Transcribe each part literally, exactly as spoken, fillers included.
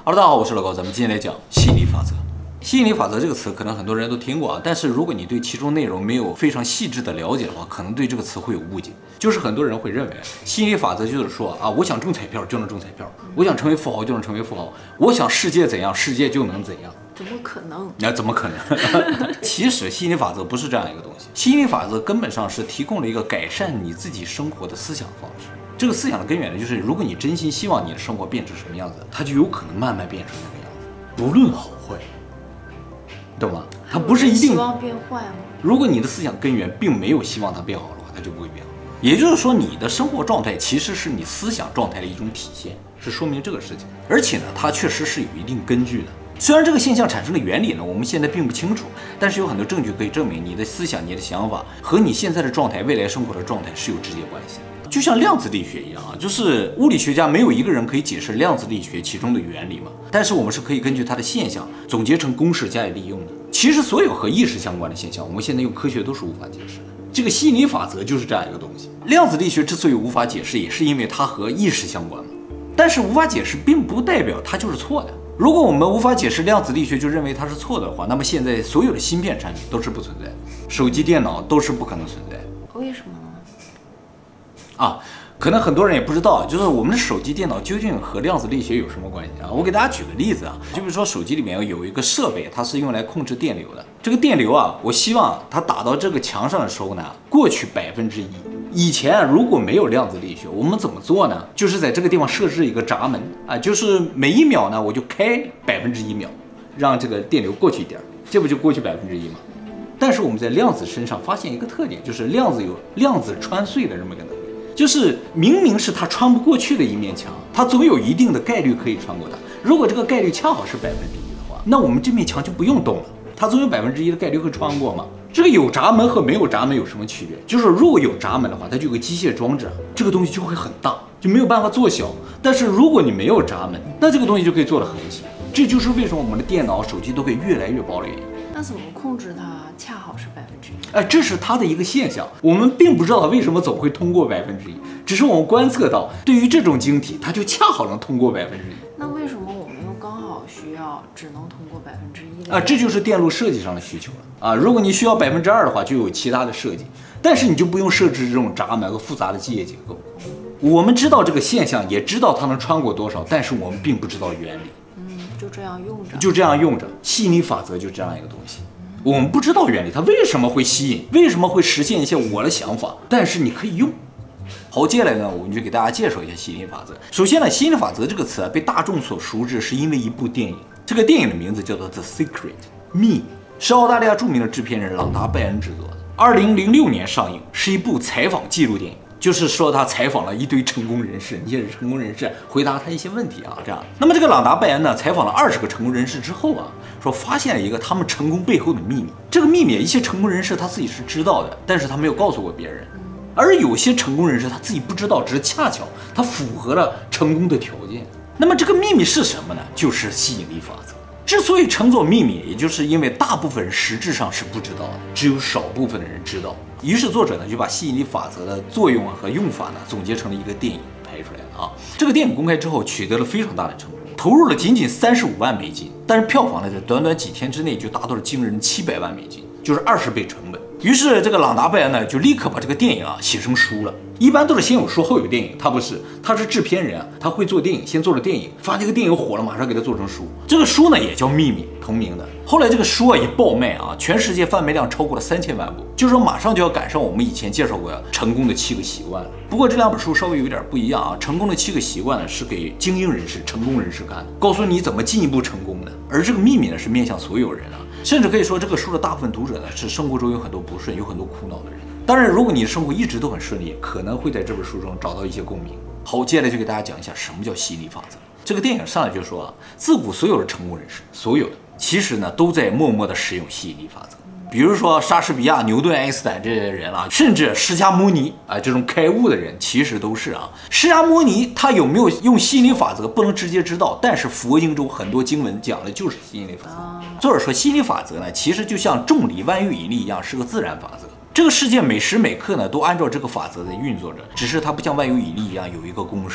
Hello， 大家好，我是老高，咱们今天来讲吸引力法则。吸引力法则这个词，可能很多人都听过啊，但是如果你对其中内容没有非常细致的了解的话，可能对这个词会有误解。就是很多人会认为，吸引力法则就是说啊，我想中彩票就能中彩票，我想成为富豪就能成为富豪，我想世界怎样，世界就能怎样。 怎么可能？ 那、啊、怎么可能？其实吸引力法则不是这样一个东西，吸引力法则根本上是提供了一个改善你自己生活的思想方式。这个思想的根源呢，就是如果你真心希望你的生活变成什么样子，它就有可能慢慢变成那个样子，不论好坏，懂吗？它不是一定希望变坏吗？ 如果你的思想根源并没有希望它变好的话，它就不会变好。也就是说，你的生活状态其实是你思想状态的一种体现，是说明这个事情。而且呢，它确实是有一定根据的。虽然这个现象产生的原理呢，我们现在并不清楚，但是有很多证据可以证明你的思想、你的想法和你现在的状态、未来生活的状态是有直接关系的。就像量子力学一样啊，就是物理学家没有一个人可以解释量子力学其中的原理嘛，但是我们是可以根据它的现象总结成公式加以利用的。其实所有和意识相关的现象，我们现在用科学都是无法解释的。这个吸引力法则就是这样一个东西。量子力学之所以无法解释，也是因为它和意识相关嘛。但是无法解释，并不代表它就是错的。如果我们无法解释量子力学，就认为它是错的话，那么现在所有的芯片产品都是不存在的，手机、电脑都是不可能存在的。 为什么呢？ 啊，可能很多人也不知道，就是我们的手机、电脑究竟和量子力学有什么关系啊？我给大家举个例子啊，就比如说手机里面有一个设备，它是用来控制电流的。这个电流啊，我希望它打到这个墙上的时候呢，过去百分之一。以前啊，如果没有量子力学，我们怎么做呢？就是在这个地方设置一个闸门啊，就是每一秒呢，我就开百分之一秒，让这个电流过去一点，这不就过去百分之一吗？但是我们在量子身上发现一个特点，就是量子有量子穿碎的这么一个能力。就是明明是它穿不过去的一面墙，它总有一定的概率可以穿过它。如果这个概率恰好是百分之一的话，那我们这面墙就不用动了，它总有百分之一的概率会穿过嘛。这个有闸门和没有闸门有什么区别？就是如果有闸门的话，它就有个机械装置，这个东西就会很大，就没有办法做小。但是如果你没有闸门，那这个东西就可以做得很小。这就是为什么我们的电脑、手机都会越来越薄的原因。 那怎么控制它恰好是百分之一？ 哎，这是它的一个现象，我们并不知道它为什么总会通过百分之一，只是我们观测到，对于这种晶体，它就恰好能通过百分之一。 那为什么我们又刚好需要只能通过百分之一的？ 啊，这就是电路设计上的需求了啊！如果你需要百分之二的话，就有其他的设计，但是你就不用设置这种闸门和复杂的机械结构。我们知道这个现象，也知道它能穿过多少，但是我们并不知道原理。 嗯，就这样用着， 就这样用着，吸引力法则就这样一个东西。我们不知道原理，它为什么会吸引，为什么会实现一些我的想法，但是你可以用。好，接下来呢，我们就给大家介绍一下吸引力法则。首先呢，吸引力法则这个词啊，被大众所熟知，是因为一部电影。这个电影的名字叫做《The Secret》秘密，是澳大利亚著名的制片人朗达·拜恩制作的，二零零六年上映，是一部采访记录电影。就是说他采访了一堆成功人士，那些成功人士回答他一些问题啊，这样。那么这个朗达·拜恩呢，采访了二十个成功人士之后啊，说发现了一个他们成功背后的秘密。这个秘密一些成功人士他自己是知道的，但是他没有告诉过别人。而有些成功人士他自己不知道，只是恰巧他符合了成功的条件。那么这个秘密是什么呢？就是吸引力法则。之所以称作秘密，也就是因为大部分人实质上是不知道的，只有少部分的人知道。于是作者呢就把吸引力法则的作用和用法呢总结成了一个电影拍出来了啊。这个电影公开之后取得了非常大的成功，投入了仅仅三十五万美金，但是票房呢在短短几天之内就达到了惊人七百万美金，就是二十倍成本。于是这个朗达·拜恩呢就立刻把这个电影啊写成书了。一般都是先有书后有电影，他不是，他是制片人啊，他会做电影，先做了电影，发现这个电影火了，马上给他做成书。这个书呢也叫《秘密》，同名的。后来这个书啊一爆卖啊，全世界贩卖量超过了三千万部，就是说马上就要赶上我们以前介绍过成功的七个习惯了。不过这两本书稍微有点不一样啊，成功的七个习惯呢是给精英人士、成功人士看的，告诉你怎么进一步成功的。而这个秘密呢是面向所有人啊，甚至可以说这个书的大部分读者呢是生活中有很多不顺、有很多苦恼的人。当然，如果你的生活一直都很顺利，可能会在这本书中找到一些共鸣。好，接下来就给大家讲一下什么叫吸引力法则。这个电影上来就说啊，自古所有的成功人士，所有的其实呢都在默默地使用吸引力法则。比如说莎士比亚、牛顿、爱因斯坦这些人啊，甚至释迦牟尼啊这种开悟的人，其实都是啊。释迦牟尼他有没有用吸引力法则，不能直接知道，但是佛经中很多经文讲的就是吸引力法则。作者说，吸引力法则呢，其实就像重力、万有引力一样，是个自然法则。这个世界每时每刻呢都按照这个法则在运作着，只是它不像万有引力一样有一个公式。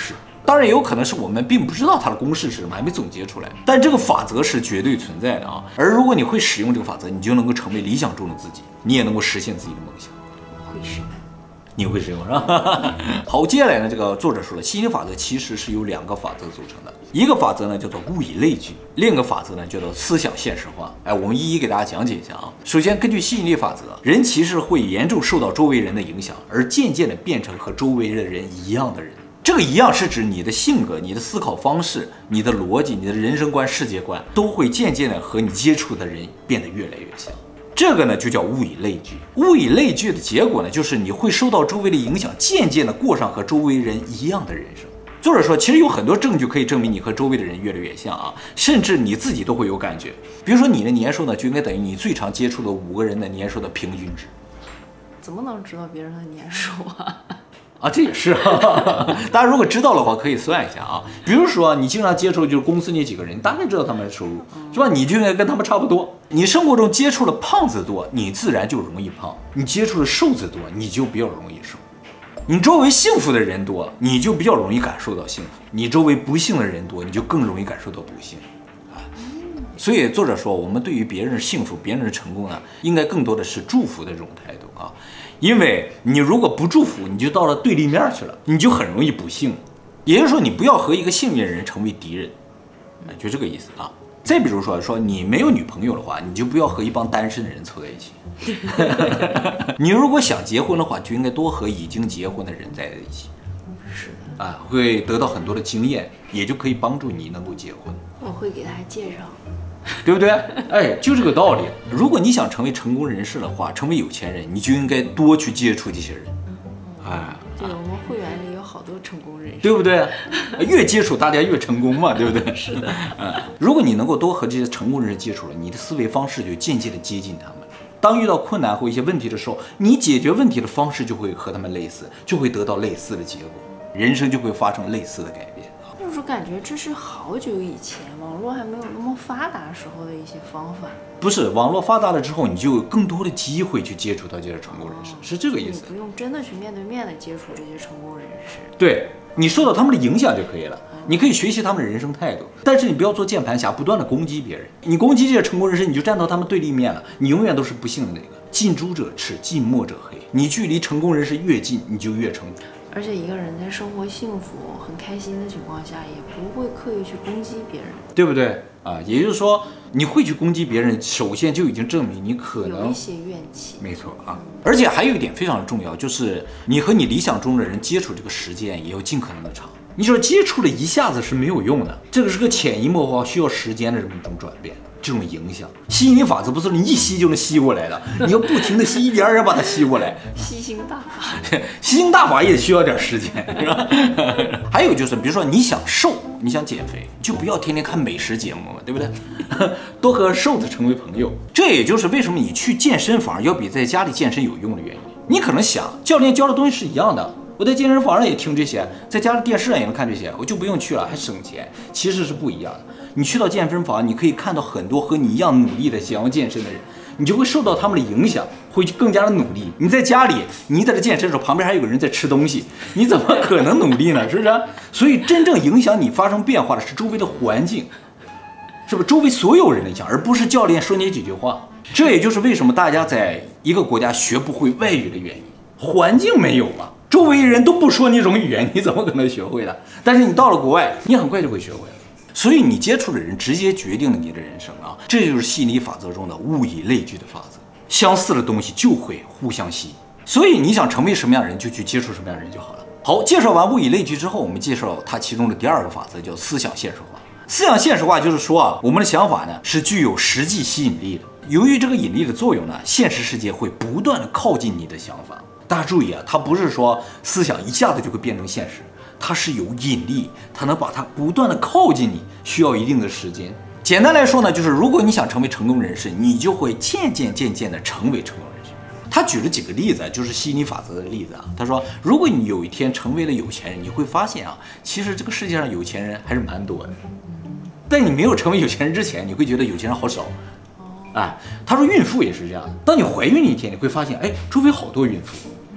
当然也有可能是我们并不知道它的公式是什么，还没总结出来。但这个法则是绝对存在的啊。而如果你会使用这个法则，你就能够成为理想中的自己，你也能够实现自己的梦想。 会使用。 你会使用是吧？好，接下来呢，这个作者说了，吸引力法则其实是由两个法则组成的，一个法则呢叫做物以类聚，另一个法则呢叫做思想现实化。哎，我们一一给大家讲解一下啊。首先，根据吸引力法则，人其实会严重受到周围人的影响，而渐渐的变成和周围的人一样的人。这个一样是指你的性格、你的思考方式、你的逻辑、你的人生观、世界观，都会渐渐的和你接触的人变得越来越像。这个呢就叫物以类聚。物以类聚的结果呢，就是你会受到周围的影响，渐渐的过上和周围人一样的人生。作者说，其实有很多证据可以证明你和周围的人越来越像啊，甚至你自己都会有感觉。比如说你的年收呢，就应该等于你最常接触的五个人的年收的平均值。 怎么能知道别人的年收啊？ 啊，这也是啊。大家如果知道的话，可以算一下啊。比如说，你经常接触就是公司那几个人，你大概知道他们的收入，是吧？你就应该跟他们差不多。你生活中接触的胖子多，你自然就容易胖；你接触的瘦子多，你就比较容易瘦。你周围幸福的人多，你就比较容易感受到幸福；你周围不幸的人多，你就更容易感受到不幸。啊，所以作者说，我们对于别人的幸福、别人的成功呢，应该更多的是祝福的这种态度啊。因为你如果不祝福，你就到了对立面去了，你就很容易不幸。也就是说，你不要和一个幸运的人成为敌人，就这个意思啊。再比如说，说你没有女朋友的话，你就不要和一帮单身的人凑在一起。你如果想结婚的话，就应该多和已经结婚的人在一起。 是的， 啊，会得到很多的经验，也就可以帮助你能够结婚。 我会给他介绍。 对不对？哎，就这个道理。如果你想成为成功人士的话，成为有钱人，你就应该多去接触这些人。哎， 对，我们会员里有好多成功人士， 对不对？越接触大家越成功嘛，对不对？ 是的。 嗯，如果你能够多和这些成功人士接触了，你的思维方式就渐渐的接近他们。当遇到困难或一些问题的时候，你解决问题的方式就会和他们类似，就会得到类似的结果，人生就会发生类似的改变。 就是感觉这是好久以前网络还没有那么发达时候的一些方法。 不是，网络发达了之后，你就有更多的机会去接触到这些成功人士， 哦、 是这个意思。 你不用真的去面对面的接触这些成功人士， 对，你受到他们的影响就可以了。你可以学习他们的人生态度，但是你不要做键盘侠，不断的攻击别人。你攻击这些成功人士，你就站到他们对立面了，你永远都是不幸的那个。近朱者赤，近墨者黑。你距离成功人士越近，你就越成功。 而且一个人在生活幸福、很开心的情况下，也不会刻意去攻击别人， 对不对啊？也就是说，你会去攻击别人，首先就已经证明你可能有一些怨气。 没错啊，而且还有一点非常重要，就是你和你理想中的人接触这个时间也要尽可能的长。你说接触了一下子是没有用的，这个是个潜移默化、需要时间的这么一种转变。这种影响，吸引力法则不是你一吸就能吸过来的，你要不停的吸，一点点把它吸过来。 吸星大法， 吸星大法也需要点时间，是吧？还有就是，比如说你想瘦，你想减肥，就不要天天看美食节目嘛，对不对？多和瘦子成为朋友，这也就是为什么你去健身房要比在家里健身有用的原因。你可能想，教练教的东西是一样的。我在健身房上也听这些，在家的电视上也能看这些，我就不用去了，还省钱。其实是不一样的。你去到健身房，你可以看到很多和你一样努力的想要健身的人，你就会受到他们的影响，会更加的努力。你在家里，你在这健身的时候，旁边还有个人在吃东西，你怎么可能努力呢？是不是？所以真正影响你发生变化的是周围的环境，是不是？周围所有人的影响，而不是教练说你几句话。这也就是为什么大家在一个国家学不会外语的原因，环境没有嘛。周围人都不说那种语言，你怎么可能学会的？但是你到了国外，你很快就会学会了。所以你接触的人直接决定了你的人生啊，这就是吸引力法则中的物以类聚的法则。相似的东西就会互相吸引，所以你想成为什么样的人，就去接触什么样的人就好了。好，介绍完物以类聚之后，我们介绍它其中的第二个法则，叫思想现实化。思想现实化就是说啊，我们的想法呢是具有实际吸引力的。由于这个引力的作用呢，现实世界会不断的靠近你的想法。大家注意啊，它不是说思想一下子就会变成现实，它是有引力，它能把它不断的靠近你，需要一定的时间。简单来说呢，就是如果你想成为成功人士，你就会渐渐渐渐的成为成功人士。他举了几个例子，就是吸引力法则的例子啊。他说，如果你有一天成为了有钱人，你会发现啊，其实这个世界上有钱人还是蛮多的。在你没有成为有钱人之前，你会觉得有钱人好少。哎，他说孕妇也是这样的，当你怀孕那一天，你会发现，哎，周围好多孕妇。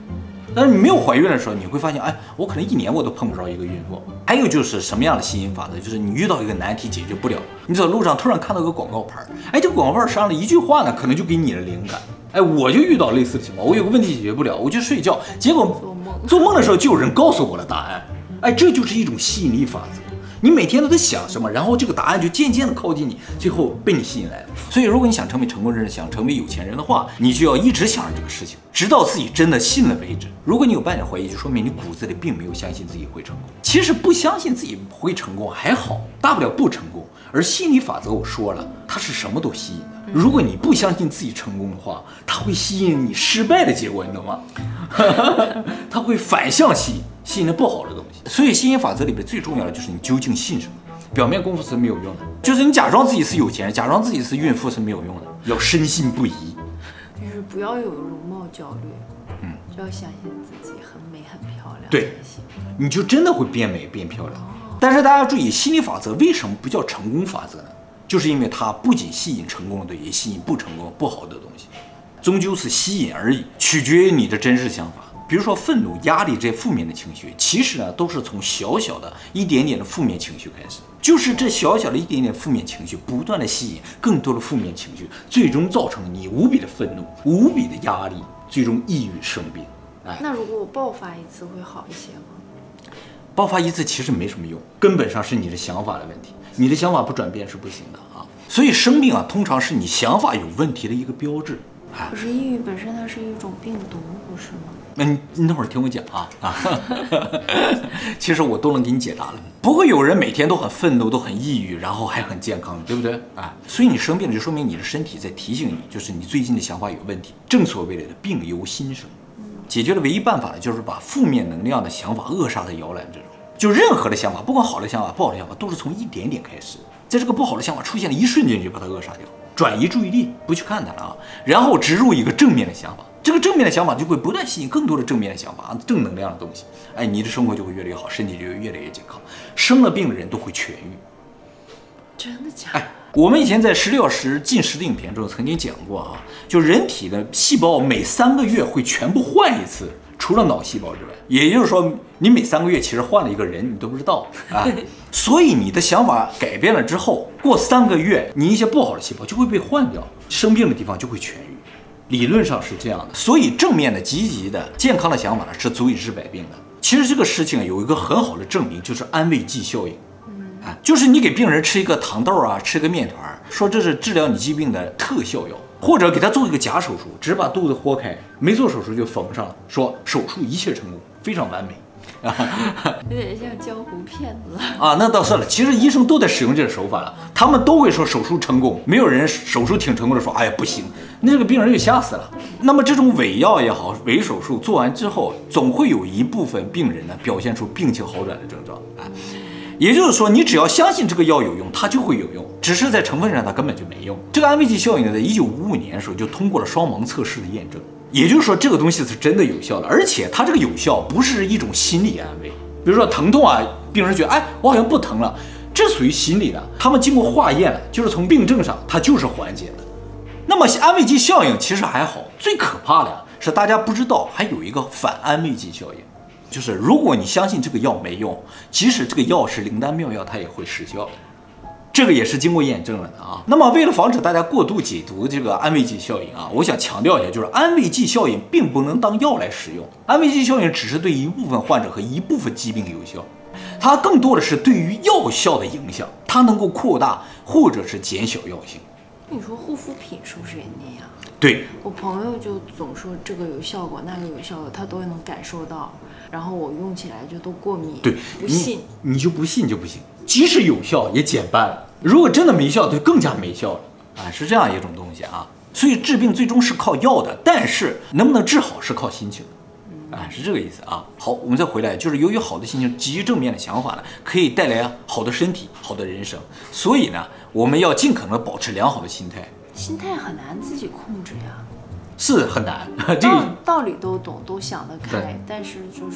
但是你没有怀孕的时候，你会发现，哎，我可能一年我都碰不着一个孕妇。还有就是什么样的吸引法则，就是你遇到一个难题解决不了，你走路上突然看到个广告牌，哎，这个广告牌上了一句话呢，可能就给你的灵感。哎，我就遇到类似的情况，我有个问题解决不了，我就睡觉，结果做梦做梦的时候就有人告诉我了答案。哎，这就是一种吸引力法则。你每天都在想什么，然后这个答案就渐渐的靠近你，最后被你吸引来了。所以，如果你想成为成功人士，想成为有钱人的话，你就要一直想着这个事情，直到自己真的信了为止。如果你有半点怀疑，就说明你骨子里并没有相信自己会成功。其实不相信自己会成功还好，大不了不成功。而吸引力法则我说了，它是什么都吸引的。如果你不相信自己成功的话，它会吸引你失败的结果，你懂吗？它会反向吸引，吸引的不好的东西。所以吸引法则里边最重要的就是你究竟信什么。表面功夫是没有用的，就是你假装自己是有钱人，假装自己是孕妇是没有用的，要深信不疑。 就是不要有容貌焦虑，嗯，就要相信自己很美很漂亮。 对，你就真的会变美变漂亮。但是大家注意，吸引力法则为什么不叫成功法则呢？就是因为它不仅吸引成功的，也吸引不成功不好的东西，终究是吸引而已，取决于你的真实想法。比如说愤怒、压力这些负面的情绪，其实呢都是从小小的一点点的负面情绪开始，就是这小小的一点点负面情绪不断的吸引更多的负面情绪，最终造成你无比的愤怒、无比的压力，最终抑郁生病。哎， 那如果我爆发一次会好一些吗？ 爆发一次其实没什么用，根本上是你的想法的问题，你的想法不转变是不行的啊。所以生病啊，通常是你想法有问题的一个标志。 可是抑郁本身它是一种病毒，不是吗？ 那你你等会儿听我讲啊啊！其实我都能给你解答了。不会有人每天都很愤怒、都很抑郁，然后还很健康，对不对啊？所以你生病了，就说明你的身体在提醒你，就是你最近的想法有问题。正所谓的病由心生，解决的唯一办法呢，就是把负面能量的想法扼杀在摇篮之中。就任何的想法，不管好的想法、不好的想法，都是从一点点开始，在这个不好的想法出现的一瞬间，就把它扼杀掉。转移注意力，不去看它了啊，然后植入一个正面的想法，这个正面的想法就会不断吸引更多的正面的想法，正能量的东西。哎，你的生活就会越来越好，身体就会越来越健康，生了病的人都会痊愈。 真的假的？ 哎，我们以前在十六小时进食的影片中曾经讲过啊，就人体的细胞每三个月会全部换一次，除了脑细胞之外，也就是说，你每三个月其实换了一个人，你都不知道啊。所以你的想法改变了之后，过三个月，你一些不好的细胞就会被换掉，生病的地方就会痊愈。理论上是这样的。所以正面的、积极的、健康的想法呢，是足以治百病的。其实这个事情有一个很好的证明，就是安慰剂效应。啊，就是你给病人吃一个糖豆啊，吃个面团，说这是治疗你疾病的特效药，或者给他做一个假手术，只把肚子豁开，没做手术就缝上了，说手术一切成功，非常完美。 啊，有点像江湖骗子啊，那倒是了。其实医生都在使用这个手法了，他们都会说手术成功，没有人手术挺成功的说，哎呀不行，那这个病人就吓死了。那么这种伪药也好，伪手术做完之后，总会有一部分病人呢表现出病情好转的症状啊。也就是说，你只要相信这个药有用，它就会有用，只是在成分上它根本就没用。这个安慰剂效应呢，在一九五五年的时候就通过了双盲测试的验证。也就是说，这个东西是真的有效的，而且它这个有效不是一种心理安慰，比如说疼痛啊，病人觉得哎我好像不疼了，这属于心理的。他们经过化验了，就是从病症上它就是缓解的。那么安慰剂效应其实还好，最可怕的是大家不知道还有一个反安慰剂效应，就是如果你相信这个药没用，即使这个药是灵丹妙药，它也会失效。这个也是经过验证了的啊。那么为了防止大家过度解读这个安慰剂效应啊，我想强调一下，就是安慰剂效应并不能当药来使用，安慰剂效应只是对一部分患者和一部分疾病有效，它更多的是对于药效的影响，它能够扩大或者是减小药性。 你说护肤品是不是也那样？ 对， 我朋友就总说这个有效果，那个有效果，他都能感受到，然后我用起来就都过敏。 对， 不信你, 你就不信就不行，即使有效也减半了，如果真的没效，就更加没效了啊，是这样一种东西啊。所以治病最终是靠药的，但是能不能治好是靠心情的，啊，是这个意思啊。好，我们再回来，就是由于好的心情、积极正面的想法呢，可以带来好的身体、好的人生，所以呢，我们要尽可能保持良好的心态。 心态很难自己控制呀， 是很难，这个道理都懂，都想得开，但是就是。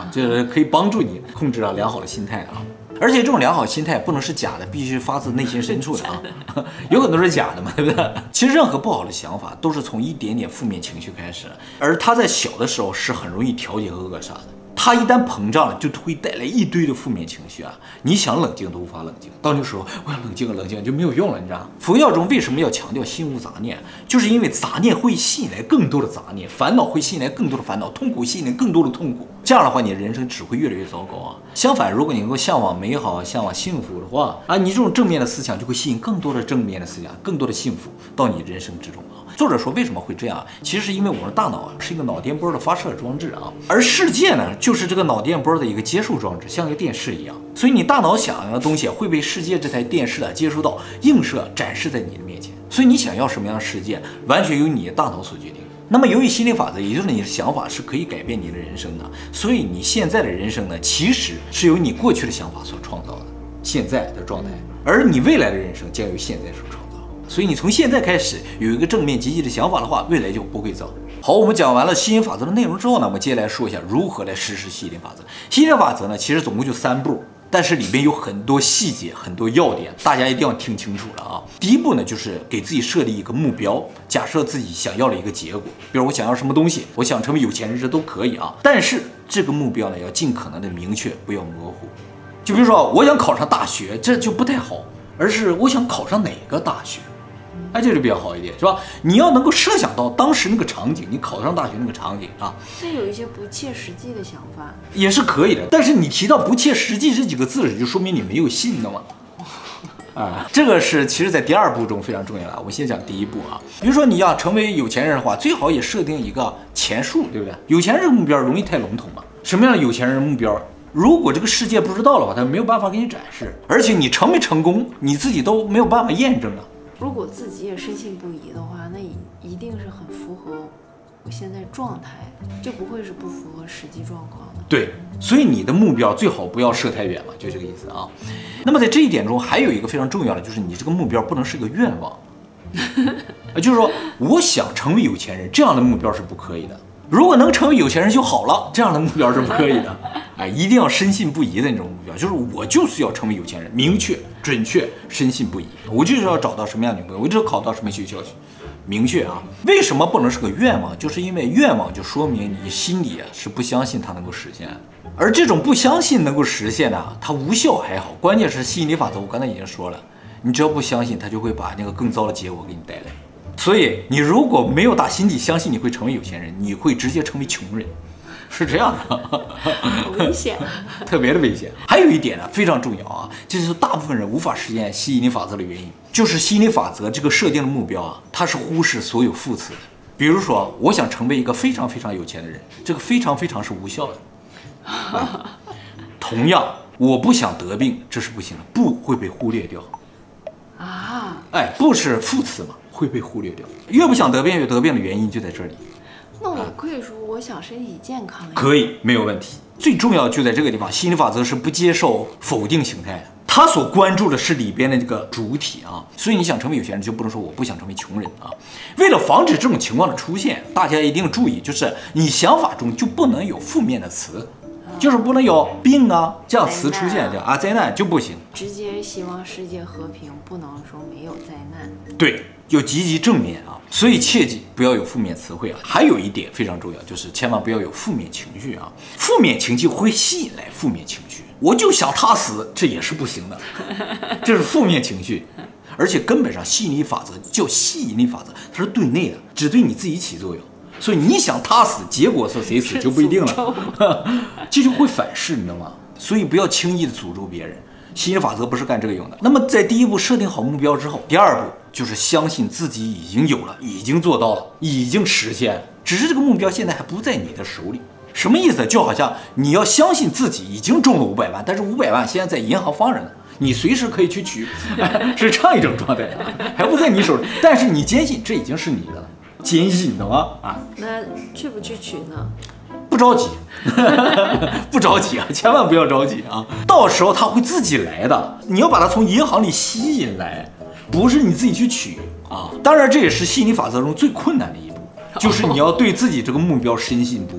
啊，一会儿我会告诉你一些技巧的啊，这可以帮助你控制啊良好的心态的啊。 而且这种良好心态不能是假的，必须发自内心深处的啊，有很多是假的嘛，对不对？其实任何不好的想法都是从一点点负面情绪开始，而它在小的时候是很容易调节和扼杀的。它一旦膨胀了，就会带来一堆的负面情绪啊！你想冷静都无法冷静，到那个时候我要冷静冷静就没有用了，你知道吗？佛教中为什么要强调心无杂念？就是因为杂念会吸引来更多的杂念，烦恼会吸引来更多的烦恼，痛苦吸引来更多的痛苦。这样的话，你的人生只会越来越糟糕啊！相反，如果你能够向往美好、向往幸福的话啊，你这种正面的思想就会吸引更多的正面的思想，更多的幸福到你人生之中啊！作者说为什么会这样？其实是因为我们的大脑啊是一个脑电波的发射装置啊，而世界呢就是这个脑电波的一个接受装置，像一个电视一样。所以你大脑想要的东西会被世界这台电视啊接收到，映射展示在你的面前。所以你想要什么样的世界，完全由你的大脑所决定。那么由于心理法则，也就是你的想法是可以改变你的人生的，所以你现在的人生呢，其实是由你过去的想法所创造的现在的状态，而你未来的人生将由现在所创造。所以你从现在开始有一个正面积极的想法的话，未来就不会糟。好，我们讲完了吸引法则的内容之后呢，我们接下来说一下如何来实施吸引法则。吸引法则呢，其实总共就三步，但是里面有很多细节、很多要点，大家一定要听清楚了啊。第一步呢，就是给自己设立一个目标，假设自己想要的一个结果，比如我想要什么东西，我想成为有钱人，这都可以啊。但是这个目标呢，要尽可能的明确，不要模糊。就比如说，我想考上大学，这就不太好，而是我想考上哪个大学。哎，这就比较好一点，是吧？你要能够设想到当时那个场景，你考上大学那个场景啊。 那有一些不切实际的想法也是可以的，但是你提到不切实际这几个字，就说明你没有信的嘛。啊，这个是其实在第二步中非常重要的。我先讲第一步啊，比如说你要成为有钱人的话，最好也设定一个钱数，对不对？有钱人的目标容易太笼统了。什么样的有钱人的目标？如果这个世界不知道的话，他没有办法给你展示，而且你成没成功，你自己都没有办法验证的。 如果自己也深信不疑的话，那一定是很符合我现在状态的，就不会是不符合实际状况的。 对，所以你的目标最好不要设太远嘛，就这个意思啊。那么在这一点中，还有一个非常重要的，就是你这个目标不能是个愿望，就是说我想成为有钱人，这样的目标是不可以的。如果能成为有钱人就好了，这样的目标是不可以的。哎，一定要深信不疑的那种目标，就是我就是要成为有钱人，明确、准确、深信不疑。我就是要找到什么样的女朋友，我就是考到什么学校去，明确啊。为什么不能是个愿望？就是因为愿望就说明你心里啊是不相信它能够实现，而这种不相信能够实现呢、啊，它无效还好，关键是吸引力法则。我刚才已经说了，你只要不相信，它就会把那个更糟的结果给你带来。所以你如果没有打心底相信你会成为有钱人，你会直接成为穷人，是这样的。 危险， 特别的危险。还有一点呢，非常重要啊，这就是大部分人无法实现吸引力法则的原因，就是吸引力法则这个设定的目标啊，它是忽视所有副词的。比如说，我想成为一个非常非常有钱的人，这个非常非常是无效的。啊、同样，我不想得病，这是不行的，不会被忽略掉。啊，哎，不是副词嘛，会被忽略掉。越不想得病，越得病的原因就在这里。 那我可以说我想身体健康呀， 可以，没有问题。最重要就在这个地方，吸引力法则是不接受否定形态的，他所关注的是里边的这个主体啊。所以你想成为有钱人，就不能说我不想成为穷人啊。为了防止这种情况的出现，大家一定注意，就是你想法中就不能有负面的词。就是不能有病啊这样词出现，这样啊灾难就不行。 直接希望世界和平，不能说没有灾难。 对，要积极正面啊，所以切记不要有负面词汇啊。还有一点非常重要，就是千万不要有负面情绪啊，负面情绪会吸引来负面情绪。我就想他死，这也是不行的，这是负面情绪。而且根本上吸引力法则叫吸引力法则，它是对内的，只对你自己起作用。所以你想他死，结果是谁死就不一定了，这就会反噬，你知道吗？所以不要轻易的诅咒别人，吸引力法则不是干这个用的。那么在第一步设定好目标之后，第二步就是相信自己已经有了，已经做到了，已经实现了，只是这个目标现在还不在你的手里。什么意思？就好像你要相信自己已经中了五百万，但是五百万现在在银行放着呢，你随时可以去取，是这样一种状态，还不在你手里，但是你坚信这已经是你的了。坚信，懂吗？啊， 那去不去取呢？ 不着急，不着急啊，千万不要着急啊！到时候他会自己来的，你要把它从银行里吸引来，不是你自己去取啊。当然，这也是吸引力法则中最困难的一步，就是你要对自己这个目标深信不疑。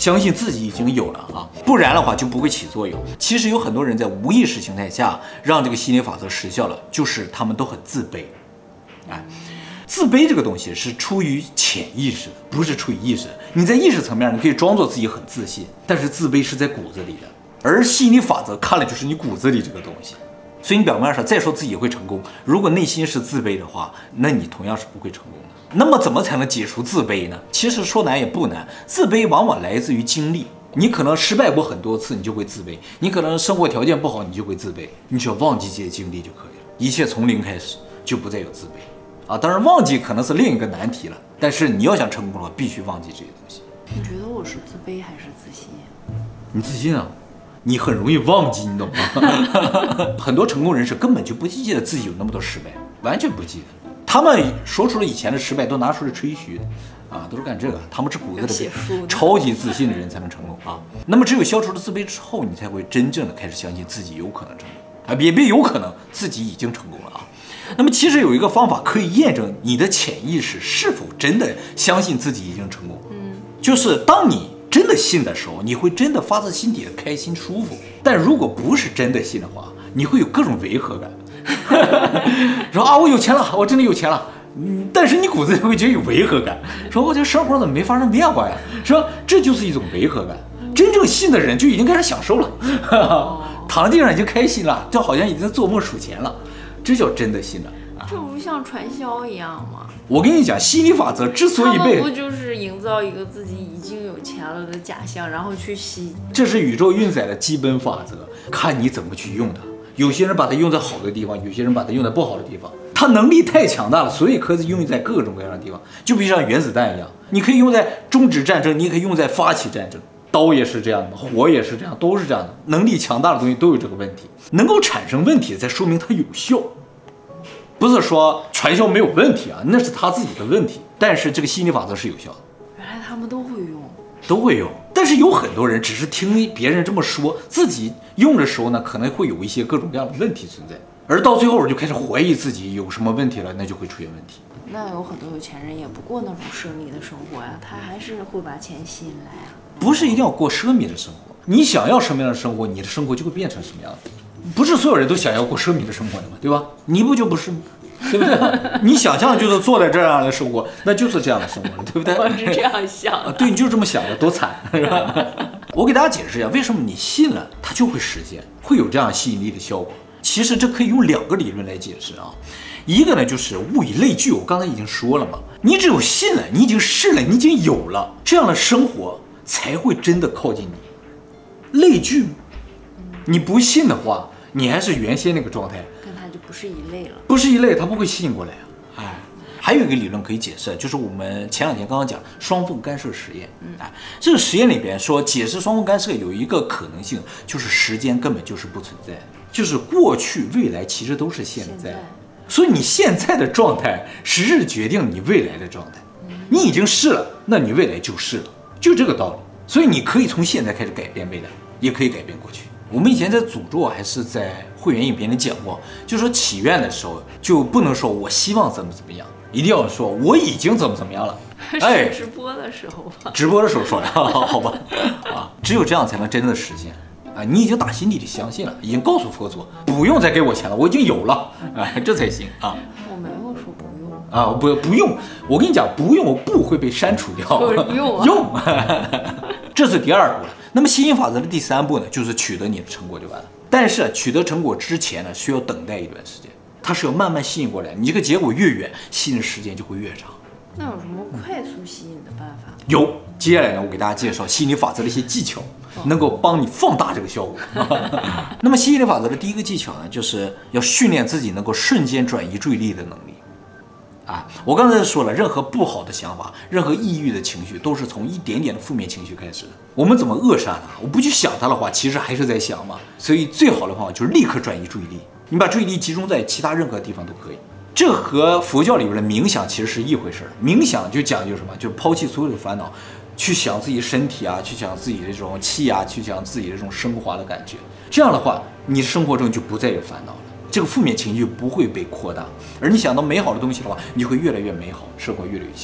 相信自己已经有了啊，不然的话就不会起作用。其实有很多人在无意识形态下让这个吸引力法则失效了，就是他们都很自卑。哎，自卑这个东西是出于潜意识的，不是出于意识。你在意识层面，你可以装作自己很自信，但是自卑是在骨子里的。而吸引力法则看了就是你骨子里这个东西。所以你表面上再说自己会成功，如果内心是自卑的话，那你同样是不会成功的。那么怎么才能解除自卑呢？其实说难也不难，自卑往往来自于经历。你可能失败过很多次，你就会自卑；你可能生活条件不好，你就会自卑。你只要忘记这些经历就可以了，一切从零开始，就不再有自卑啊。当然，忘记可能是另一个难题了，但是你要想成功的话，必须忘记这些东西。 你觉得我是自卑还是自信？ 你自信啊？你很容易忘记，你懂吗？很多成功人士根本就不记得自己有那么多失败，完全不记得。他们说出了以前的失败，都拿出来吹嘘的，啊，都是干这个。他们是骨子里超级自信的人才能成功啊。那么只有消除了自卑之后，你才会真正的开始相信自己有可能成功啊，也别有可能自己已经成功了啊。那么其实有一个方法可以验证你的潜意识是否真的相信自己已经成功，嗯，就是当你真的信的时候，你会真的发自心底的开心舒服。但如果不是真的信的话，你会有各种违和感。说啊，我有钱了，我真的有钱了，嗯，但是你骨子里会觉得有违和感。说我这生活怎么没发生变化呀？说这就是一种违和感。真正信的人就已经开始享受了，躺在地上已经开心了，就好像已经在做梦数钱了，这叫真的信了。 这不像传销一样吗？ 我跟你讲，吸引力法则之所以被， 不就是营造一个自己已经有钱了的假象，然后去吸？ 这是宇宙运载的基本法则，看你怎么去用它。有些人把它用在好的地方，有些人把它用在不好的地方。它能力太强大了，所以可以用在各种各样的地方。就比如像原子弹一样，你可以用在终止战争，你也可以用在发起战争。刀也是这样的，火也是这样，都是这样的。能力强大的东西都有这个问题，能够产生问题，才说明它有效。不是说传销没有问题啊，那是他自己的问题。但是这个吸引力法则是有效的。 原来他们都会用， 都会用。但是有很多人只是听别人这么说，自己用的时候呢，可能会有一些各种各样的问题存在，而到最后我就开始怀疑自己有什么问题了，那就会出现问题。 那有很多有钱人也不过那种奢靡的生活呀，他还是会把钱吸引来啊。 不是一定要过奢靡的生活，你想要什么样的生活，你的生活就会变成什么样的。不是所有人都想要过奢靡的生活的嘛，对吧？你不就不是吗？对不对？你想象就是做的这样的生活，那就是这样的生活了，对不对？ 我是这样想的。 对，你就这么想的，多惨，是吧？我给大家解释一下，为什么你信了，它就会实现，会有这样吸引力的效果。其实这可以用两个理论来解释啊。一个呢就是物以类聚，我刚才已经说了嘛，你只有信了，你已经试了，你已经有了，这样的生活才会真的靠近你。类聚，你不信的话，你还是原先那个状态， 跟它就不是一类了， 不是一类，它不会吸引过来啊。哎，还有一个理论可以解释，就是我们前两天刚刚讲双缝干涉实验。嗯，哎，这个实验里边说，解释双缝干涉有一个可能性，就是时间根本就是不存在，就是过去、未来其实都是现在。现在所以你现在的状态实质决定你未来的状态。你已经是了，那你未来就是了，就这个道理。所以你可以从现在开始改变未来，也可以改变过去。我们以前在诅咒还是在会员影片里讲过，就说祈愿的时候就不能说我希望怎么怎么样，一定要说我已经怎么怎么样了。 哎，直播的时候吧， 直播的时候说的，好吧？啊，只有这样才能真的实现。啊，你已经打心底里相信了，已经告诉佛祖不用再给我钱了，我已经有了，哎，这才行啊。 我没有说不用啊，不不用，我跟你讲，不用不会被删除掉， 用、啊、 用，这是第二步了。那么吸引法则的第三步呢，就是取得你的成果就完了。但是取得成果之前呢，需要等待一段时间，它是要慢慢吸引过来，你这个结果越远，吸引的时间就会越长。 那有什么快速吸引的办法？ 有，接下来呢，我给大家介绍吸引力法则的一些技巧，能够帮你放大这个效果。那么吸引力法则的第一个技巧呢，就是要训练自己能够瞬间转移注意力的能力。啊，我刚才说了，任何不好的想法，任何抑郁的情绪，都是从一点点的负面情绪开始的。我们怎么扼杀它？我不去想它的话，其实还是在想嘛。所以最好的方法就是立刻转移注意力，你把注意力集中在其他任何地方都可以。这和佛教里边的冥想其实是一回事儿。冥想就讲究什么？就抛弃所有的烦恼，去想自己身体啊，去想自己的这种气啊，去想自己的这种升华的感觉。这样的话，你生活中就不再有烦恼了。这个负面情绪不会被扩大，而你想到美好的东西的话，你就会越来越美好，生活越来越幸福。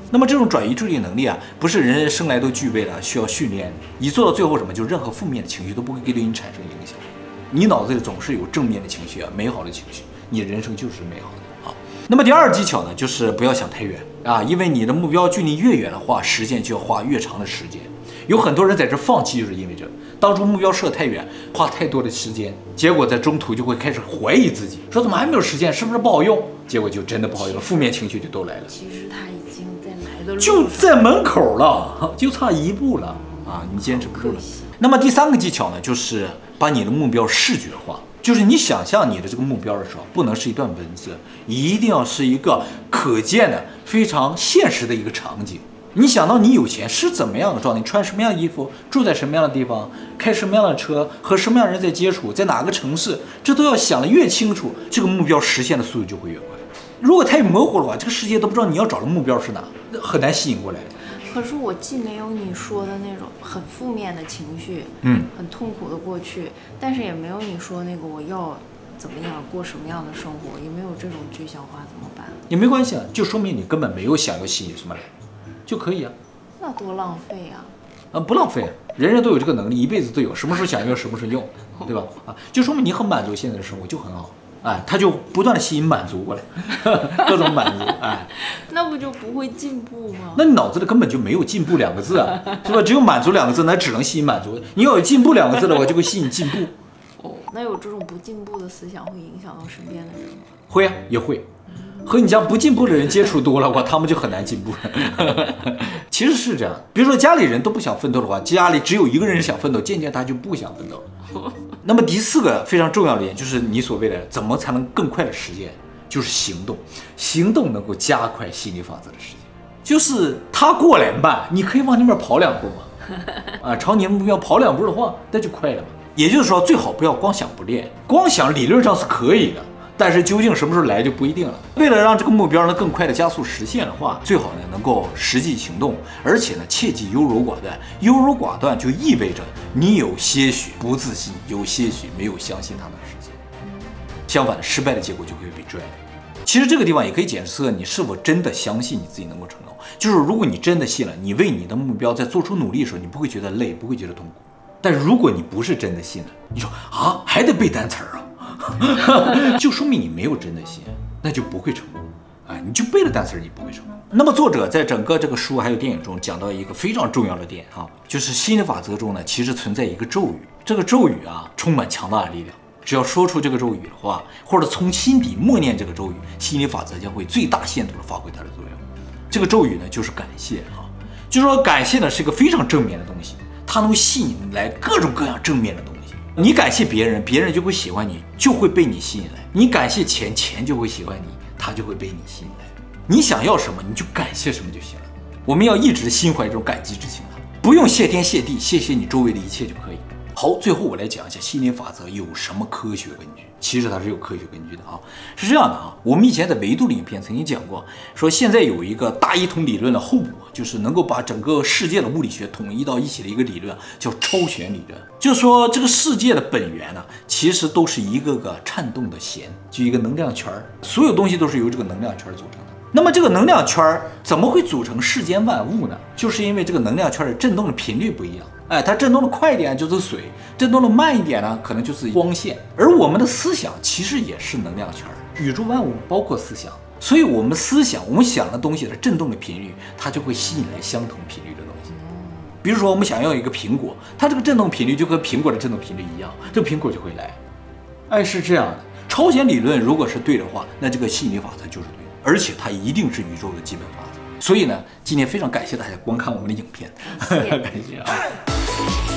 那么这种转移注意力能力啊，不是人人生来都具备的，需要训练。你做到最后什么，就任何负面的情绪都不会对你产生影响。你脑子里总是有正面的情绪啊，美好的情绪，你人生就是美好的啊。那么第二技巧呢，就是不要想太远啊，因为你的目标距离越远的话，实现就要花越长的时间。有很多人在这放弃，就是因为这当初目标设太远，花太多的时间，结果在中途就会开始怀疑自己，说怎么还没有实现，是不是不好用？结果就真的不好用了，负面情绪就都来了。 其实他已经在来的路就在门口了，就差一步了啊！你坚持不住了。那么第三个技巧呢，就是把你的目标视觉化，就是你想象你的这个目标的时候，不能是一段文字，一定要是一个可见的、非常现实的一个场景。你想到你有钱是怎么样的状态，你穿什么样的衣服，住在什么样的地方，开什么样的车，和什么样的人在接触，在哪个城市，这都要想得越清楚，这个目标实现的速度就会越快。如果太模糊的话，这个世界都不知道你要找的目标是哪，很难吸引过来。 可是我既没有你说的那种很负面的情绪， 嗯， 很痛苦的过去，但是也没有你说那个我要怎么样过什么样的生活，也没有这种具象化，怎么办？ 也没关系啊，就说明你根本没有想要吸引什么来。就可以啊， 那多浪费啊！ 啊，不浪费，人人都有这个能力，一辈子都有，什么时候想用，什么时候用，对吧？啊，就说明你很满足现在的生活，就很好。哎，他就不断的吸引满足过来，各种满足，哎， 那不就不会进步吗？ 那你脑子里根本就没有进步两个字啊，是吧？只有满足两个字，那只能吸引满足。你要有进步两个字的话，就会吸引进步。 哦，那有这种不进步的思想会影响到身边的人吗？ 会啊，也会。和你这样不进步的人接触多了的话，他们就很难进步了。其实是这样，比如说家里人都不想奋斗的话，家里只有一个人想奋斗，渐渐他就不想奋斗了。那么第四个非常重要的点就是你所谓的怎么才能更快的实现，就是行动，行动能够加快吸引力法则的实现。就是他过来慢，你可以往那边跑两步嘛，啊，朝你的目标跑两步的话，那就快了嘛。也就是说，最好不要光想不练，光想理论上是可以的。但是究竟什么时候来就不一定了。为了让这个目标呢更快的加速实现的话，最好呢能够实际行动，而且呢切忌优柔寡断。优柔寡断就意味着你有些许不自信，有些许没有相信它能实现。相反的，失败的结果就会被拽来。其实这个地方也可以检测你是否真的相信你自己能够成功。就是如果你真的信了，你为你的目标在做出努力的时候，你不会觉得累，不会觉得痛苦。但如果你不是真的信了，你说啊还得背单词儿啊。就说明你没有真的信，那就不会成功。哎，你就背了单词，你不会成功。那么作者在整个这个书还有电影中讲到一个非常重要的点啊，就是吸引力法则中呢，其实存在一个咒语。这个咒语啊，充满强大的力量。只要说出这个咒语的话，或者从心底默念这个咒语，吸引力法则将会最大限度的发挥它的作用。这个咒语呢，就是感谢啊，就是说感谢呢是一个非常正面的东西，它能吸引来各种各样正面的东西。你感谢别人，别人就会喜欢你，就会被你吸引来。你感谢钱，钱就会喜欢你，他就会被你吸引来。你想要什么，你就感谢什么就行了。我们要一直心怀这种感激之情啊，不用谢天谢地，谢谢你周围的一切就可以。好，最后我来讲一下吸引力法则有什么科学根据。其实它是有科学根据的啊，是这样的啊，我们以前在维度的影片曾经讲过，说现在有一个大一统理论的后补，就是能够把整个世界的物理学统一到一起的一个理论，叫超弦理论。就是说这个世界的本源呢，其实都是一个个颤动的弦，就一个能量圈，所有东西都是由这个能量圈组成的。那么这个能量圈怎么会组成世间万物呢？就是因为这个能量圈的振动的频率不一样。哎，它振动的快一点就是水，振动的慢一点呢，可能就是光线。而我们的思想其实也是能量圈，宇宙万物包括思想，所以我们思想，我们想的东西的振动的频率，它就会吸引来相同频率的东西。比如说，我们想要一个苹果，它这个振动频率就和苹果的振动频率一样，这个苹果就会来。哎，是这样的。超弦理论如果是对的话，那这个吸引力法则就是对的，而且它一定是宇宙的基本法则。所以呢，今天非常感谢大家观看我们的影片，感谢啊。